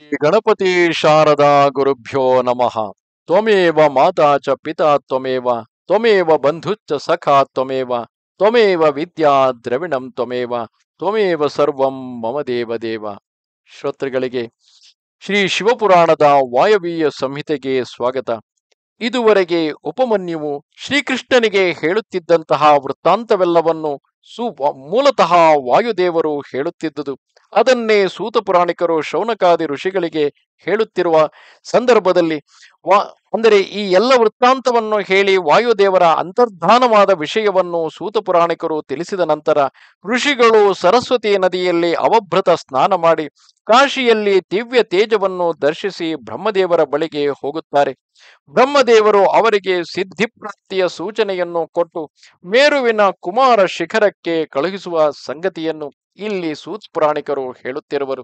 ಗಣಪತಿ ಶಾರದಾ ಗುರುಭ್ಯೋ ನಮಃ. ತ್ವಮೇವ ಮಾತಾ ಚ ಪಿತಾ ತ್ವಮೇವ ತ್ವಮೇವ ಬಂಧುಶ್ಚ ಸಖಾ ತ್ವಮೇವ ತ್ವಮೇವ ವಿದ್ಯಾ ದ್ರವಿಣಂ ತ್ವಮೇವ ತ್ವಮೇವ ಸರ್ವಂ ಮಮ ದೇವ ದೇವ. ಶ್ರೋತೃಗಳಿಗೆ ಶ್ರೀ ಶಿವಪುರಾಣದ ವಾಯವೀಯ ಸಂಹಿತೆಗೆ ಸ್ವಾಗತ. ಇದುವರೆಗೆ ಉಪಮನ್ಯುವು ಶ್ರೀಕೃಷ್ಣನಿಗೆ ಹೇಳುತ್ತಿದ್ದಂತಹ ವೃತ್ತಾಂತವೆಲ್ಲವನ್ನು ಮೂಲತಃ ವಾಯುದೇವರು ಹೇಳುತ್ತಿದ್ದುದು. ಅದನ್ನೇ ಸೂತ ಪುರಾಣಿಕರು ಶೌನಕಾದಿ ಋಷಿಗಳಿಗೆ ಹೇಳುತ್ತಿರುವ ಸಂದರ್ಭದಲ್ಲಿ ಅಂದರೆ ಈ ಎಲ್ಲ ವೃತ್ತಾಂತವನ್ನು ಹೇಳಿ ವಾಯುದೇವರ ಅಂತರ್ಧಾನವಾದ ವಿಷಯವನ್ನು ಸೂತ ಪುರಾಣಿಕರು ತಿಳಿಸಿದ ನಂತರ ಋಷಿಗಳು ಸರಸ್ವತಿ ನದಿಯಲ್ಲಿ ಅವಭೃತ ಸ್ನಾನ ಮಾಡಿ ಕಾಶಿಯಲ್ಲಿ ದಿವ್ಯ ತೇಜವನ್ನು ದರ್ಶಿಸಿ ಬ್ರಹ್ಮದೇವರ ಬಳಿಗೆ ಹೋಗುತ್ತಾರೆ. ಬ್ರಹ್ಮದೇವರು ಅವರಿಗೆ ಸಿದ್ಧಿಪ್ರಾಪ್ತಿಯ ಸೂಚನೆಯನ್ನು ಕೊಟ್ಟು ಮೇರುವಿನ ಕುಮಾರ ಶಿಖರಕ್ಕೆ ಕಳುಹಿಸುವ ಸಂಗತಿಯನ್ನು ಇಲ್ಲಿ ಸೂತ ಪುರಾಣಿಕರು ಹೇಳುತ್ತಿರುವರು.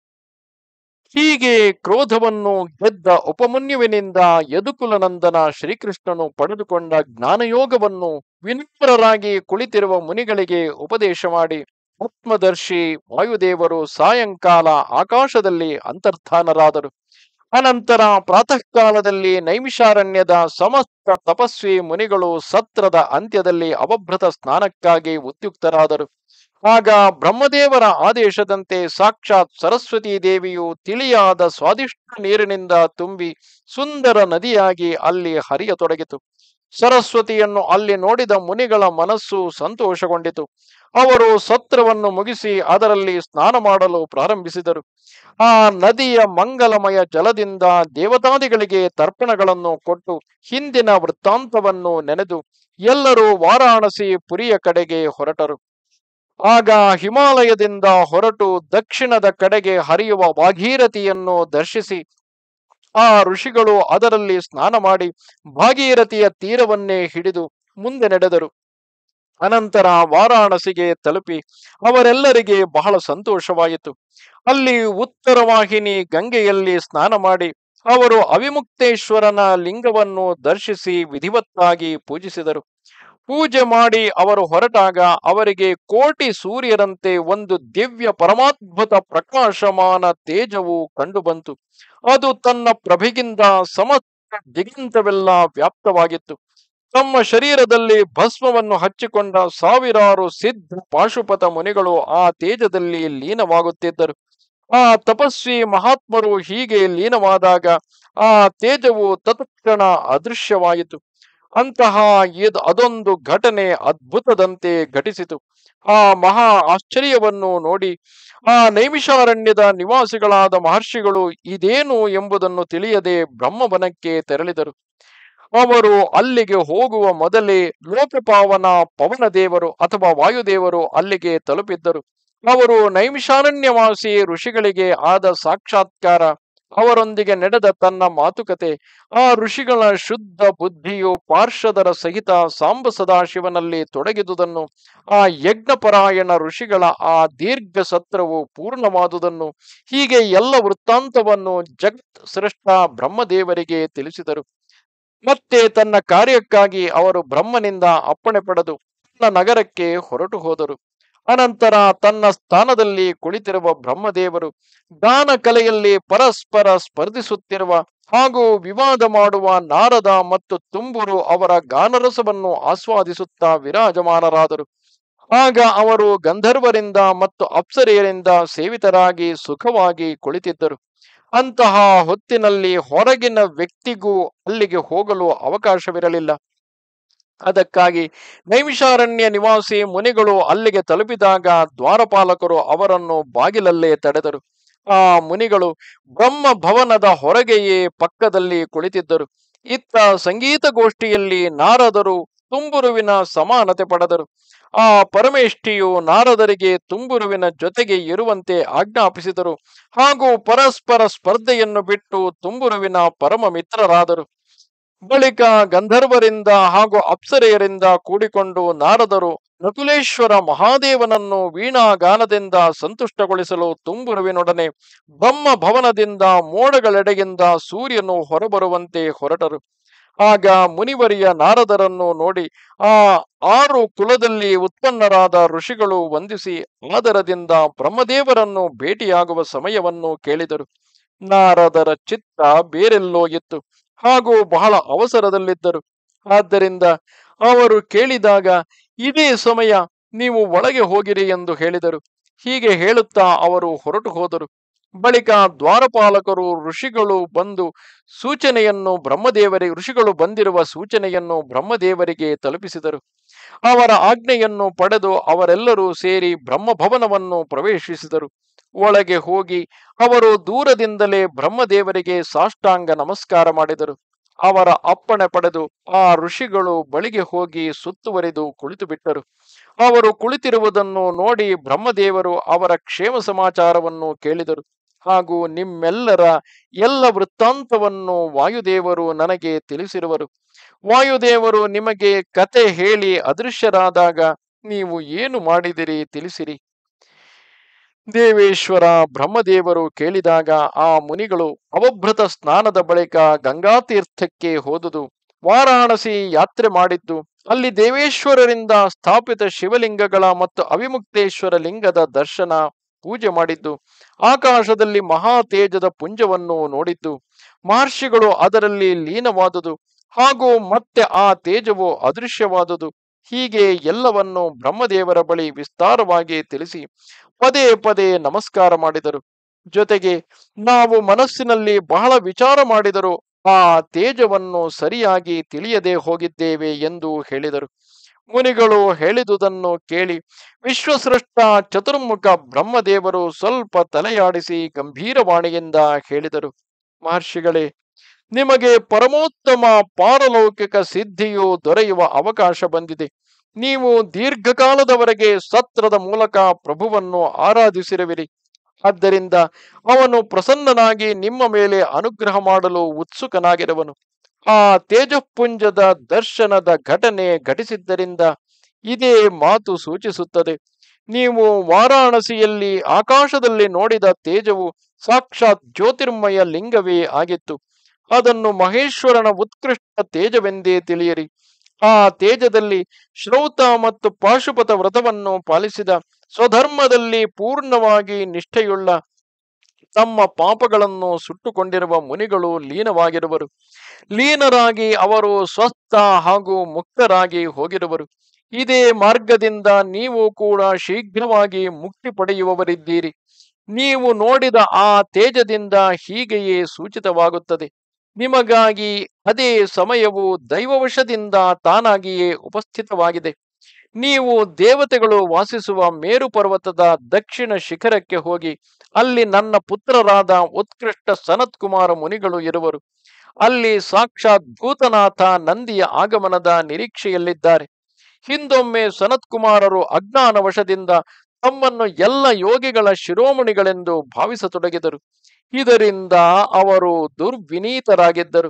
ಹೀಗೆ ಕ್ರೋಧವನ್ನು ಗೆದ್ದ ಉಪಮನ್ಯುವಿನಿಂದ ಯದುಕುಲನಂದನ ಶ್ರೀಕೃಷ್ಣನು ಪಡೆದುಕೊಂಡ ಜ್ಞಾನಯೋಗವನ್ನು ವಿನಮ್ರರಾಗಿ ಕುಳಿತಿರುವ ಮುನಿಗಳಿಗೆ ಉಪದೇಶ ಮಾಡಿ ಆತ್ಮದರ್ಶಿ ವಾಯುದೇವರು ಸಾಯಂಕಾಲ ಆಕಾಶದಲ್ಲಿ ಅಂತರ್ಧಾನರಾದರು. ಅನಂತರ ಪ್ರಾತಃ ಕಾಲದಲ್ಲಿ ನೈಮಿಷಾರಣ್ಯದ ಸಮಸ್ತ ತಪಸ್ವಿ ಮುನಿಗಳು ಸತ್ರದ ಅಂತ್ಯದಲ್ಲಿ ಅವಭೃತ ಸ್ನಾನಕ್ಕಾಗಿ ಉದ್ಯುಕ್ತರಾದರು. ಆಗ ಬ್ರಹ್ಮದೇವರ ಆದೇಶದಂತೆ ಸಾಕ್ಷಾತ್ ಸರಸ್ವತೀ ದೇವಿಯು ತಿಳಿಯಾದ ಸ್ವಾದಿಷ್ಟ ನೀರಿನಿಂದ ತುಂಬಿ ಸುಂದರ ನದಿಯಾಗಿ ಅಲ್ಲಿ ಹರಿಯತೊಡಗಿತು. ಸರಸ್ವತಿಯನ್ನು ಅಲ್ಲಿ ನೋಡಿದ ಮುನಿಗಳ ಮನಸ್ಸು ಸಂತೋಷಗೊಂಡಿತು. ಅವರು ಸತ್ರವನ್ನು ಮುಗಿಸಿ ಅದರಲ್ಲಿ ಸ್ನಾನ ಮಾಡಲು ಪ್ರಾರಂಭಿಸಿದರು. ಆ ನದಿಯ ಮಂಗಲಮಯ ಜಲದಿಂದ ದೇವತಾದಿಗಳಿಗೆ ತರ್ಪಣಗಳನ್ನು ಕೊಟ್ಟು ಹಿಂದಿನ ವೃತ್ತಾಂತವನ್ನು ನೆನೆದು ಎಲ್ಲರೂ ವಾರಾಣಸಿ ಪುರಿಯ ಕಡೆಗೆ ಹೊರಟರು. ಆಗ ಹಿಮಾಲಯದಿಂದ ಹೊರಟು ದಕ್ಷಿಣದ ಕಡೆಗೆ ಹರಿಯುವ ಭಾಗೀರಥಿಯನ್ನು ದರ್ಶಿಸಿ ಆ ಋಷಿಗಳು ಅದರಲ್ಲಿ ಸ್ನಾನ ಮಾಡಿ ಭಾಗೀರಥಿಯ ತೀರವನ್ನೇ ಹಿಡಿದು ಮುಂದೆ ನಡೆದರು. ಅನಂತರ ವಾರಾಣಸಿಗೆ ತಲುಪಿ ಅವರೆಲ್ಲರಿಗೆ ಬಹಳ ಸಂತೋಷವಾಯಿತು. ಅಲ್ಲಿ ಉತ್ತರ ವಾಹಿನಿ ಗಂಗೆಯಲ್ಲಿ ಸ್ನಾನ ಮಾಡಿ ಅವರು ಅವಿಮುಕ್ತೇಶ್ವರನ ಲಿಂಗವನ್ನು ದರ್ಶಿಸಿ ವಿಧಿವತ್ತಾಗಿ ಪೂಜಿಸಿದರು. ಪೂಜೆ ಮಾಡಿ ಅವರು ಹೊರಟಾಗ ಅವರಿಗೆ ಕೋಟಿ ಸೂರ್ಯರಂತೆ ಒಂದು ದಿವ್ಯ ಪರಮಾದ್ಭುತ ಪ್ರಕಾಶಮಾನ ತೇಜವು ಕಂಡುಬಂತು. ಅದು ತನ್ನ ಪ್ರಭೆಗಿಂದ ಸಮಸ್ತ ದಿಗಂತವೆಲ್ಲ ವ್ಯಾಪ್ತವಾಗಿತ್ತು. ತಮ್ಮ ಶರೀರದಲ್ಲಿ ಭಸ್ಮವನ್ನು ಹಚ್ಚಿಕೊಂಡ ಸಾವಿರಾರು ಸಿದ್ಧ ಪಾಶುಪತ ಮುನಿಗಳು ಆ ತೇಜದಲ್ಲಿ ಲೀನವಾಗುತ್ತಿದ್ದರು. ಆ ತಪಸ್ವಿ ಮಹಾತ್ಮರು ಹೀಗೆ ಲೀನವಾದಾಗ ಆ ತೇಜವು ತತ್ಕ್ಷಣ ಅದೃಶ್ಯವಾಯಿತು. ಅಂತಹ ಅದೊಂದು ಘಟನೆ ಅದ್ಭುತದಂತೆ ಘಟಿಸಿತು. ಆ ಮಹಾ ಆಶ್ಚರ್ಯವನ್ನು ನೋಡಿ ಆ ನೈಮಿಷಾರಣ್ಯದ ನಿವಾಸಿಗಳಾದ ಮಹರ್ಷಿಗಳು ಇದೇನು ಎಂಬುದನ್ನು ತಿಳಿಯದೆ ಬ್ರಹ್ಮವನಕ್ಕೆ ತೆರಳಿದರು. ಅವರು ಅಲ್ಲಿಗೆ ಹೋಗುವ ಮೊದಲೇ ಲೋಕಪಾವನ ಪವನ ದೇವರು ಅಥವಾ ವಾಯುದೇವರು ಅಲ್ಲಿಗೆ ತಲುಪಿದ್ದರು. ಅವರು ನೈಮಿಷಾರಣ್ಯವಾಸಿ ಋಷಿಗಳಿಗೆ ಆದ ಸಾಕ್ಷಾತ್ಕಾರ, ಅವರೊಂದಿಗೆ ನಡೆದ ತನ್ನ ಮಾತುಕತೆ, ಆ ಋಷಿಗಳ ಶುದ್ಧ ಬುದ್ಧಿಯು ಪಾರ್ಷದರ ಸಹಿತ ಸಾಂಬ ಸದಾಶಿವನಲ್ಲಿ ತೊಡಗಿದುದನ್ನು, ಆ ಯಜ್ಞಪರಾಯಣ ಋಷಿಗಳ ಆ ದೀರ್ಘ ಸತ್ರವು ಪೂರ್ಣವಾದುದನ್ನು, ಹೀಗೆ ಎಲ್ಲ ವೃತ್ತಾಂತವನ್ನು ಜಗತ್ ಸೃಷ್ಟ ಬ್ರಹ್ಮದೇವರಿಗೆ ತಿಳಿಸಿದರು. ಮತ್ತೆ ತನ್ನ ಕಾರ್ಯಕ್ಕಾಗಿ ಅವರು ಬ್ರಹ್ಮನಿಂದ ಅಪ್ಪಣೆ ಪಡೆದು ತನ್ನ ನಗರಕ್ಕೆ ಹೊರಟು ಹೋದರು. ಅನಂತರ ತನ್ನ ಸ್ಥಾನದಲ್ಲಿ ಕುಳಿತಿರುವ ಬ್ರಹ್ಮದೇವರು ಗಾನ ಕಲೆಯಲ್ಲಿ ಪರಸ್ಪರ ಸ್ಪರ್ಧಿಸುತ್ತಿರುವ ಹಾಗೂ ವಿವಾದ ಮಾಡುವ ನಾರದ ಮತ್ತು ತುಂಬುರು ಅವರ ಗಾನರಸವನ್ನು ಆಸ್ವಾದಿಸುತ್ತಾ ವಿರಾಜಮಾನರಾದರು. ಆಗ ಅವರು ಗಂಧರ್ವರಿಂದ ಮತ್ತು ಅಪ್ಸರೆಯರಿಂದ ಸೇವಿತರಾಗಿ ಸುಖವಾಗಿ ಕುಳಿತಿದ್ದರು. ಅಂತಹ ಹೊತ್ತಿನಲ್ಲಿ ಹೊರಗಿನ ವ್ಯಕ್ತಿಗೂ ಅಲ್ಲಿಗೆ ಹೋಗಲು ಅವಕಾಶವಿರಲಿಲ್ಲ. ಅದಕ್ಕಾಗಿ ನೈಮಿಷಾರಣ್ಯ ನಿವಾಸಿ ಮುನಿಗಳು ಅಲ್ಲಿಗೆ ತಲುಪಿದಾಗ ದ್ವಾರಪಾಲಕರು ಅವರನ್ನು ಬಾಗಿಲಲ್ಲೇ ತಡೆದರು. ಆ ಮುನಿಗಳು ಬ್ರಹ್ಮ ಭವನದ ಹೊರಗೆಯೇ ಪಕ್ಕದಲ್ಲಿ ಕುಳಿತಿದ್ದರು. ಇತ್ತ ಸಂಗೀತ ಗೋಷ್ಠಿಯಲ್ಲಿ ನಾರದರು ತುಂಬುರುವಿನ ಸಮಾನತೆ ಪಡೆದರು. ಆ ಪರಮೇಷ್ಠಿಯು ನಾರದರಿಗೆ ತುಂಬುರುವಿನ ಜೊತೆಗೆ ಇರುವಂತೆ ಆಜ್ಞಾಪಿಸಿದರು ಹಾಗೂ ಪರಸ್ಪರ ಸ್ಪರ್ಧೆಯನ್ನು ಬಿಟ್ಟು ತುಂಬುರುವಿನ ಪರಮ ಮಿತ್ರರಾದರು. ಬಳಿಕ ಗಂಧರ್ವರಿಂದ ಹಾಗೂ ಅಪ್ಸರೆಯರಿಂದ ಕೂಡಿಕೊಂಡು ನಾರದರು ನಕುಲೇಶ್ವರ ಮಹಾದೇವನನ್ನು ವೀಣಾಗಾನದಿಂದ ಸಂತುಷ್ಟಗೊಳಿಸಲು ತುಂಬುರುವಿನೊಡನೆ ಬ್ರಹ್ಮ ಭವನದಿಂದ ಮೋಡಗಳೆಡೆಯಿಂದ ಸೂರ್ಯನು ಹೊರಬರುವಂತೆ ಹೊರಟರು. ಆಗ ಮುನಿವರಿಯ ನಾರದರನ್ನು ನೋಡಿ ಆ 6 ಕುಲದಲ್ಲಿ ಉತ್ಪನ್ನರಾದ ಋಷಿಗಳು ವಂದಿಸಿ ಆದರದಿಂದ ಬ್ರಹ್ಮದೇವರನ್ನು ಭೇಟಿಯಾಗುವ ಸಮಯವನ್ನು ಕೇಳಿದರು. ನಾರದರ ಚಿತ್ತ ಬೇರೆಲ್ಲೋ ಇತ್ತು, ಹಾಗೂ ಬಹಳ ಅವಸರದಲ್ಲಿದ್ದರು. ಆದ್ದರಿಂದ ಅವರು ಕೇಳಿದಾಗ ಇದೇ ಸಮಯ, ನೀವು ಒಳಗೆ ಹೋಗಿರಿ ಎಂದು ಹೇಳಿದರು. ಹೀಗೆ ಹೇಳುತ್ತಾ ಅವರು ಹೊರಟು ಹೋದರು. ಬಳಿಕ ದ್ವಾರಪಾಲಕರು ಋಷಿಗಳು ಬಂದಿರುವ ಸೂಚನೆಯನ್ನು ಬ್ರಹ್ಮದೇವರಿಗೆ ತಲುಪಿಸಿದರು. ಅವರ ಆಜ್ಞೆಯನ್ನು ಪಡೆದು ಅವರೆಲ್ಲರೂ ಸೇರಿ ಬ್ರಹ್ಮಭವನವನ್ನು ಪ್ರವೇಶಿಸಿದರು. ಒಳಗೆ ಹೋಗಿ ಅವರು ದೂರದಿಂದಲೇ ಬ್ರಹ್ಮದೇವರಿಗೆ ಸಾಷ್ಟಾಂಗ ನಮಸ್ಕಾರ ಮಾಡಿದರು. ಅವರ ಅಪ್ಪಣೆ ಪಡೆದು ಆ ಋಷಿಗಳು ಬಳಿಗೆ ಹೋಗಿ ಸುತ್ತುವರಿದು ಕುಳಿತು ಬಿಟ್ಟರು. ಅವರು ಕುಳಿತಿರುವುದನ್ನು ನೋಡಿ ಬ್ರಹ್ಮದೇವರು ಅವರ ಕ್ಷೇಮ ಸಮಾಚಾರವನ್ನು ಕೇಳಿದರು. ಹಾಗೂ ನಿಮ್ಮೆಲ್ಲರ ಎಲ್ಲ ವೃತ್ತಾಂತವನ್ನು ವಾಯುದೇವರು ನನಗೆ ತಿಳಿಸಿರುವರು. ವಾಯುದೇವರು ನಿಮಗೆ ಕತೆ ಹೇಳಿ ಅದೃಶ್ಯರಾದಾಗ ನೀವು ಏನು ಮಾಡಿದಿರಿ ತಿಳಿಸಿರಿ. ದೇವೇಶ್ವರ ಬ್ರಹ್ಮದೇವರು ಕೇಳಿದಾಗ ಆ ಮುನಿಗಳು ಅವಭೃತ ಸ್ನಾನದ ಬಳಿಕ ಗಂಗಾತೀರ್ಥಕ್ಕೆ ಹೋದುದು, ವಾರಾಣಸಿ ಯಾತ್ರೆ ಮಾಡಿದ್ದು, ಅಲ್ಲಿ ದೇವೇಶ್ವರರಿಂದ ಸ್ಥಾಪಿತ ಶಿವಲಿಂಗಗಳ ಮತ್ತು ಅವಿಮುಕ್ತೇಶ್ವರ ಲಿಂಗದ ದರ್ಶನ ಪೂಜೆ ಮಾಡಿದ್ದು, ಆಕಾಶದಲ್ಲಿ ಮಹಾ ತೇಜದ ಪುಂಜವನ್ನು ನೋಡಿದ್ದು, ಮಹರ್ಷಿಗಳು ಅದರಲ್ಲಿ ಲೀನವಾದುದು, ಹಾಗೂ ಮತ್ತೆ ಆ ತೇಜವು ಅದೃಶ್ಯವಾದುದು, ಹೀಗೆ ಎಲ್ಲವನ್ನು ಬ್ರಹ್ಮದೇವರ ಬಳಿ ವಿಸ್ತಾರವಾಗಿ ತಿಳಿಸಿ ಪದೇ ಪದೇ ನಮಸ್ಕಾರ ಮಾಡಿದರು. ಜೊತೆಗೆ ನಾವು ಮನಸ್ಸಿನಲ್ಲಿ ಬಹಳ ವಿಚಾರ ಮಾಡಿದರೂ ಆ ತೇಜವನ್ನು ಸರಿಯಾಗಿ ತಿಳಿಯದೆ ಹೋಗಿದ್ದೇವೆ ಎಂದು ಹೇಳಿದರು. ಮುನಿಗಳು ಹೇಳಿದುದನ್ನು ಕೇಳಿ ವಿಶ್ವಸೃಷ್ಟ ಚತುರ್ಮುಖ ಬ್ರಹ್ಮದೇವರು ಸ್ವಲ್ಪ ತಲೆಯಾಡಿಸಿ ಗಂಭೀರವಾಣಿಯಿಂದ ಹೇಳಿದರು. ಮಹರ್ಷಿಗಳೇ, ನಿಮಗೆ ಪರಮೋತ್ತಮ ಪಾರಲೌಕಿಕ ಸಿದ್ಧಿಯು ದೊರೆಯುವ ಅವಕಾಶ ಬಂದಿದೆ. ನೀವು ದೀರ್ಘಕಾಲದವರೆಗೆ ಸತ್ರದ ಮೂಲಕ ಪ್ರಭುವನ್ನು ಆರಾಧಿಸಿರುವಿರಿ. ಆದ್ದರಿಂದ ಅವನು ಪ್ರಸನ್ನನಾಗಿ ನಿಮ್ಮ ಮೇಲೆ ಅನುಗ್ರಹ ಮಾಡಲು ಉತ್ಸುಕನಾಗಿರುವನು. ಆ ತೇಜಃಪುಂಜದ ದರ್ಶನದ ಘಟನೆ ಘಟಿಸಿದ್ದರಿಂದ ಇದೇ ಮಾತು ಸೂಚಿಸುತ್ತದೆ. ನೀವು ವಾರಾಣಸಿಯಲ್ಲಿ ಆಕಾಶದಲ್ಲಿ ನೋಡಿದ ತೇಜವು ಸಾಕ್ಷಾತ್ ಜ್ಯೋತಿರ್ಮಯ ಲಿಂಗವೇ ಆಗಿತ್ತು. ಅದನ್ನು ಮಹೇಶ್ವರನ ಉತ್ಕೃಷ್ಟ ತೇಜವೆಂದೇ ತಿಳಿಯಿರಿ. ಆ ತೇಜದಲ್ಲಿ ಶ್ರೌತ ಮತ್ತು ಪಾಶುಪತ ವ್ರತವನ್ನು ಪಾಲಿಸಿದ, ಸ್ವಧರ್ಮದಲ್ಲಿ ಪೂರ್ಣವಾಗಿ ನಿಷ್ಠೆಯುಳ್ಳ, ತಮ್ಮ ಪಾಪಗಳನ್ನು ಸುಟ್ಟುಕೊಂಡಿರುವ ಮುನಿಗಳು ಲೀನವಾಗಿರುವರು. ಲೀನರಾಗಿ ಅವರು ಸ್ವಸ್ಥ ಹಾಗೂ ಮುಕ್ತರಾಗಿ ಹೋಗಿರುವರು. ಇದೇ ಮಾರ್ಗದಿಂದ ನೀವು ಕೂಡ ಶೀಘ್ರವಾಗಿ ಮುಕ್ತಿ ಪಡೆಯುವವರಿದ್ದೀರಿ. ನೀವು ನೋಡಿದ ಆ ತೇಜದಿಂದ ಹೀಗೆಯೇ ಸೂಚಿತವಾಗುತ್ತದೆ. ನಿಮಗಾಗಿ ಅದೇ ಸಮಯವು ದೈವವಶದಿಂದ ತಾನಾಗಿಯೇ ಉಪಸ್ಥಿತವಾಗಿದೆ. ನೀವು ದೇವತೆಗಳು ವಾಸಿಸುವ ಮೇರು ಪರ್ವತದ ದಕ್ಷಿಣ ಶಿಖರಕ್ಕೆ ಹೋಗಿ ಅಲ್ಲಿ ನನ್ನ ಪುತ್ರರಾದ ಉತ್ಕೃಷ್ಟ ಸನತ್ಕುಮಾರ ಮುನಿಗಳು ಇರುವರು. ಅಲ್ಲಿ ಸಾಕ್ಷಾತ್ ಭೂತನಾಥ ನಂದಿಯ ಆಗಮನದ ನಿರೀಕ್ಷೆಯಲ್ಲಿದ್ದಾರೆ. ಹಿಂದೊಮ್ಮೆ ಸನತ್ಕುಮಾರರು ಅಜ್ಞಾನವಶದಿಂದ ತಮ್ಮನ್ನು ಎಲ್ಲ ಯೋಗಿಗಳ ಶಿರೋಮಣಿಗಳೆಂದು ಭಾವಿಸತೊಡಗಿದರು. ಇದರಿಂದ ಅವರು ದುರ್ವಿನೀತರಾಗಿದ್ದರು.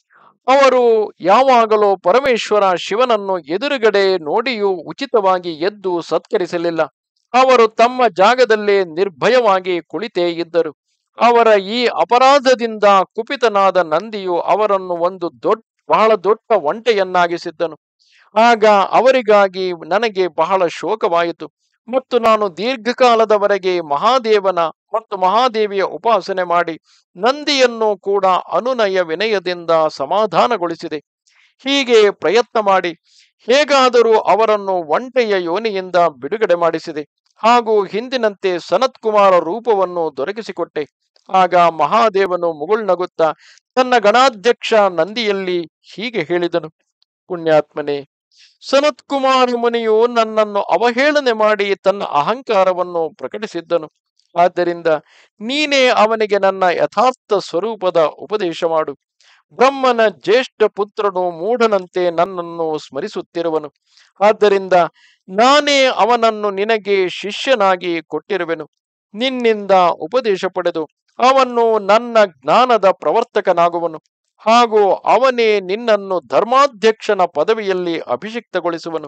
ಅವರು ಯಾವಾಗಲೂ ಪರಮೇಶ್ವರ ಶಿವನನ್ನು ಎದುರುಗಡೆ ನೋಡಿಯೂ ಉಚಿತವಾಗಿ ಎದ್ದು ಸತ್ಕರಿಸಲಿಲ್ಲ. ಅವರು ತಮ್ಮ ಜಾಗದಲ್ಲೇ ನಿರ್ಭಯವಾಗಿ ಕುಳಿತೇ ಇದ್ದರು. ಅವರ ಈ ಅಪರಾಧದಿಂದ ಕುಪಿತನಾದ ನಂದಿಯು ಅವರನ್ನು ಒಂದು ಬಹಳ ದೊಡ್ಡ ಒಂಟೆಯನ್ನಾಗಿಸಿದ್ದನು. ಆಗ ಅವರಿಗಾಗಿ ನನಗೆ ಬಹಳ ಶೋಕವಾಯಿತು ಮತ್ತು ನಾನು ದೀರ್ಘಕಾಲದವರೆಗೆ ಮಹಾದೇವನ ಮತ್ತು ಮಹಾದೇವಿಯ ಉಪಾಸನೆ ಮಾಡಿ ನಂದಿಯನ್ನು ಕೂಡ ಅನುನಯ ವಿನಯದಿಂದ ಸಮಾಧಾನಗೊಳಿಸಿದೆ. ಹೀಗೆ ಪ್ರಯತ್ನ ಮಾಡಿ ಹೇಗಾದರೂ ಅವರನ್ನು ಒಂಟೆಯ ಯೋನಿಯಿಂದ ಬಿಡುಗಡೆ ಮಾಡಿಸಿದೆ. ಹಾಗೂ ಹಿಂದಿನಂತೆ ಸನತ್ಕುಮಾರ ರೂಪವನ್ನು ದೊರಕಿಸಿಕೊಟ್ಟೆ. ಆಗ ಮಹಾದೇವನು ಮುಗುಳ್ನಗುತ್ತಾ ತನ್ನ ಗಣಾಧ್ಯಕ್ಷ ನಂದಿಯಲ್ಲಿ ಹೀಗೆ ಹೇಳಿದನು: ಪುಣ್ಯಾತ್ಮನೇ, ಸನತ್ಕುಮಾರ ಮುನಿಯು ನನ್ನನ್ನು ಅವಹೇಳನೆ ಮಾಡಿ ತನ್ನ ಅಹಂಕಾರವನ್ನು ಪ್ರಕಟಿಸಿದ್ದನು. ಆದ್ದರಿಂದ ನೀನೇ ಅವನಿಗೆ ನನ್ನ ಯಥಾರ್ಥ ಸ್ವರೂಪದ ಉಪದೇಶ ಮಾಡು. ಬ್ರಹ್ಮನ ಜ್ಯೇಷ್ಠ ಪುತ್ರನು ಮೂಢನಂತೆ ನನ್ನನ್ನು ಸ್ಮರಿಸುತ್ತಿರುವನು. ಆದ್ದರಿಂದ ನಾನೇ ಅವನನ್ನು ನಿನಗೆ ಶಿಷ್ಯನಾಗಿ ಕೊಟ್ಟಿರುವೆನು. ನಿನ್ನಿಂದ ಉಪದೇಶ ಪಡೆದು ಅವನು ನನ್ನ ಜ್ಞಾನದ ಪ್ರವರ್ತಕನಾಗುವನು. ಹಾಗೂ ಅವನೇ ನಿನ್ನನ್ನು ಧರ್ಮಾಧ್ಯಕ್ಷನ ಪದವಿಯಲ್ಲಿ ಅಭಿಷಿಕ್ತಗೊಳಿಸುವನು.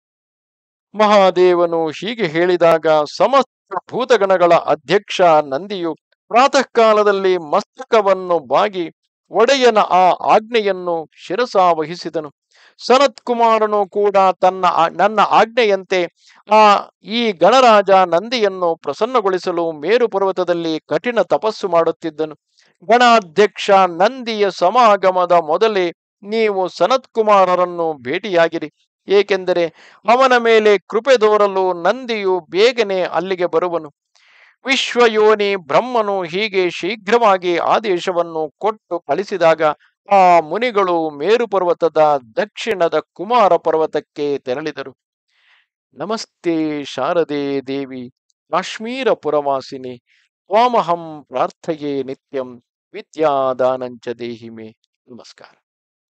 ಮಹಾದೇವನು ಹೀಗೆ ಹೇಳಿದಾಗ ಸಮಸ್ತ ಭೂತಗಣಗಳ ಅಧ್ಯಕ್ಷ ನಂದಿಯು ಪ್ರಾತಃ ಕಾಲದಲ್ಲಿ ಮಸ್ತಕವನ್ನು ಬಾಗಿ ಒಡೆಯನ ಆ ಆಜ್ಞೆಯನ್ನು ಶಿರಸಾವಹಿಸಿದನು. ಸನತ್ಕುಮಾರನು ಕೂಡ ನನ್ನ ಆಜ್ಞೆಯಂತೆ ಈ ಗಣರಾಜ ನಂದಿಯನ್ನು ಪ್ರಸನ್ನಗೊಳಿಸಲು ಮೇರು ಪರ್ವತದಲ್ಲಿ ಕಠಿಣ ತಪಸ್ಸು ಮಾಡುತ್ತಿದ್ದನು. ಗಣಾಧ್ಯಕ್ಷ ನಂದಿಯ ಸಮಾಗಮದ ಮೊದಲೇ ನೀವು ಸನತ್ಕುಮಾರರನ್ನು ಭೇಟಿಯಾಗಿರಿ. ಏಕೆಂದರೆ ಅವನ ಮೇಲೆ ಕೃಪೆ ತೋರಲು ನಂದಿಯು ಬೇಗನೆ ಅಲ್ಲಿಗೆ ಬರುವನು. ವಿಶ್ವಯೋನಿ ಬ್ರಹ್ಮನು ಹೀಗೆ ಶೀಘ್ರವಾಗಿ ಆದೇಶವನ್ನು ಕೊಟ್ಟು ಕಳಿಸಿದಾಗ ಆ ಮುನಿಗಳು ಮೇರು ಪರ್ವತದ ದಕ್ಷಿಣದ ಕುಮಾರ ಪರ್ವತಕ್ಕೆ ತೆರಳಿದರು. ನಮಸ್ತೆ ಶಾರದೆ ದೇವಿ ಕಾಶ್ಮೀರ ಪುರವಾಸಿನಿ ತ್ವಾಮಹಂ ಪ್ರಾರ್ಥಯೇ ನಿತ್ಯಂ ವಿದ್ಯಾದಾನಂಚ ದೇಹಿಮೆ. ನಮಸ್ಕಾರ.